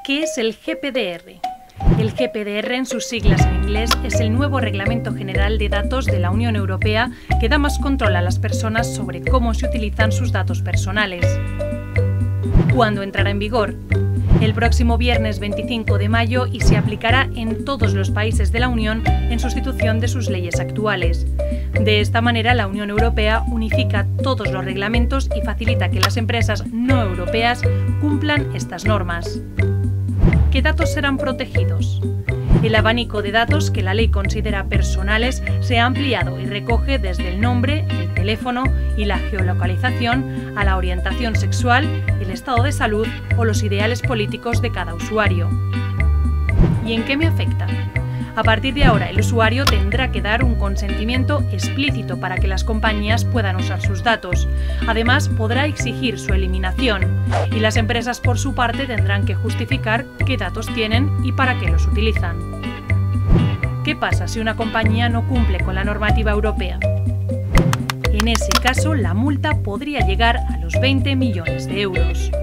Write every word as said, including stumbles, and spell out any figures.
¿Qué es el G P D R? El G P D R, en sus siglas en inglés, es el nuevo Reglamento General de Datos de la Unión Europea que da más control a las personas sobre cómo se utilizan sus datos personales. ¿Cuándo entrará en vigor? El próximo viernes veinticinco de mayo y se aplicará en todos los países de la Unión en sustitución de sus leyes actuales. De esta manera, la Unión Europea unifica todos los reglamentos y facilita que las empresas no europeas cumplan estas normas. ¿Qué datos serán protegidos? El abanico de datos que la ley considera personales se ha ampliado y recoge desde el nombre, el teléfono y la geolocalización a la orientación sexual, el estado de salud o los ideales políticos de cada usuario. ¿Y en qué me afecta? A partir de ahora, el usuario tendrá que dar un consentimiento explícito para que las compañías puedan usar sus datos. Además, podrá exigir su eliminación y las empresas, por su parte, tendrán que justificar qué datos tienen y para qué los utilizan. ¿Qué pasa si una compañía no cumple con la normativa europea? En ese caso, la multa podría llegar a los veinte millones de euros.